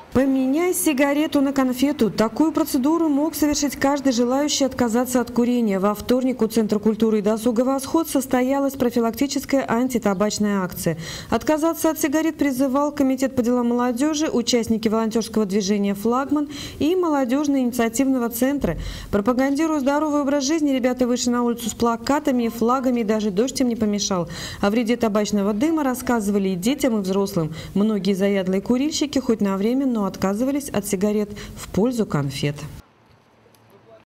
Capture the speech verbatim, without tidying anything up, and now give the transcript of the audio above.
Поменяй сигарету на конфету. Такую процедуру мог совершить каждый желающий отказаться от курения. Во вторник у Центра культуры и досуга «Восход» состоялась профилактическая антитабачная акция. Отказаться от сигарет призывал Комитет по делам молодежи, участники волонтерского движения «Флагман» и молодежно-инициативного центра. Пропагандируя здоровый образ жизни, ребята вышли на улицу с плакатами и флагами, и даже дождь им не помешал. О вреде табачного дыма рассказывали и детям, и взрослым. Многие заядлые курильщики хоть на время, но отказывались от сигарет в пользу конфет.